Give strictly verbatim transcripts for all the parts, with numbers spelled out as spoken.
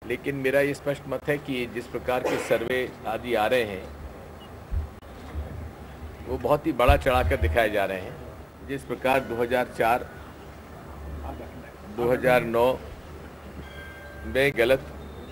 लेकिन मेरा ये स्पष्ट मत है कि जिस प्रकार के सर्वे आदि आ रहे हैं वो बहुत ही बड़ा चढ़ाकर दिखाए जा रहे हैं। जिस प्रकार दो हज़ार चार दो हज़ार नौ में गलत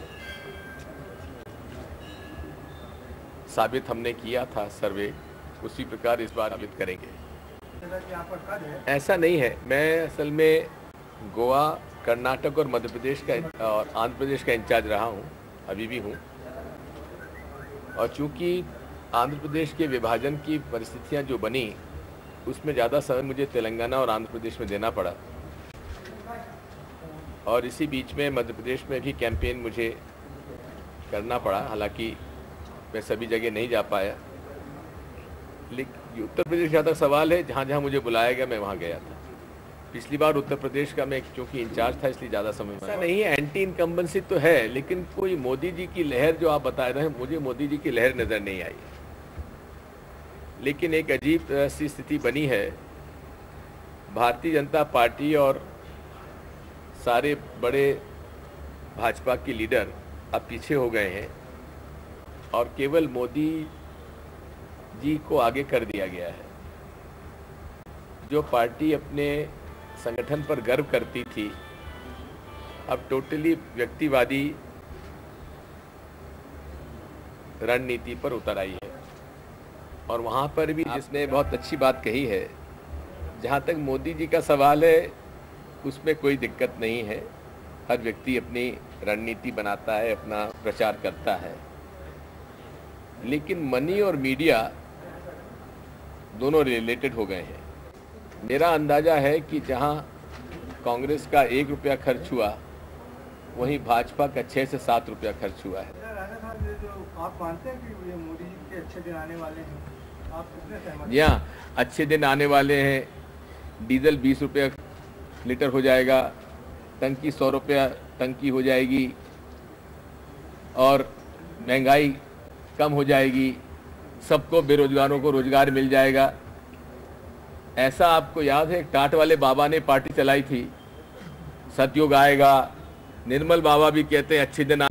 साबित हमने किया था सर्वे, उसी प्रकार इस बार साबित करेंगे। ऐसा नहीं है, मैं असल में गोवा, कर्नाटक और मध्य प्रदेश का और आंध्र प्रदेश का इंचार्ज रहा हूँ, अभी भी हूँ। और चूंकि आंध्र प्रदेश के विभाजन की परिस्थितियाँ जो बनी उसमें ज़्यादा समय मुझे तेलंगाना और आंध्र प्रदेश में देना पड़ा, और इसी बीच में मध्य प्रदेश में भी कैंपेन मुझे करना पड़ा। हालांकि मैं सभी जगह नहीं जा पाया, लेकिन उत्तर प्रदेश का सवाल है, जहाँ जहाँ मुझे बुलाया गया मैं वहाँ गया था। पिछली बार उत्तर प्रदेश का मैं चूँकि इंचार्ज था इसलिए ज़्यादा समय ऐसा नहीं है। एंटी इनकम्बेंसी तो है, लेकिन कोई मोदी जी की लहर जो आप बता रहे हैं, मुझे मोदी जी की लहर नज़र नहीं आई। लेकिन एक अजीब सी स्थिति बनी है, भारतीय जनता पार्टी और सारे बड़े भाजपा के लीडर अब पीछे हो गए हैं और केवल मोदी जी को आगे कर दिया गया है। जो पार्टी अपने संगठन पर गर्व करती थी अब टोटली व्यक्तिवादी रणनीति पर उतर आई है। और वहाँ पर भी जिसने बहुत अच्छी बात कही है, जहाँ तक मोदी जी का सवाल है उसमें कोई दिक्कत नहीं है। हर व्यक्ति अपनी रणनीति बनाता है, अपना प्रचार करता है, लेकिन मनी और मीडिया दोनों रिलेटेड हो गए हैं। मेरा अंदाजा है कि जहां कांग्रेस का एक रुपया खर्च हुआ वहीं भाजपा का छः से सात रुपया खर्च हुआ है। जो आप मानते हैं कि ये मोदी जी के अच्छे दिन आने वाले हैं, आप कितने सहमत? जी हाँ, अच्छे दिन आने वाले हैं। डीजल बीस रुपया लीटर हो जाएगा, टंकी सौ रुपया टंकी हो जाएगी और महंगाई कम हो जाएगी, सबको बेरोजगारों को रोजगार मिल जाएगा। ऐसा आपको याद है टाट वाले बाबा ने पार्टी चलाई थी, सतयुग आएगा। निर्मल बाबा भी कहते हैं अच्छे दिन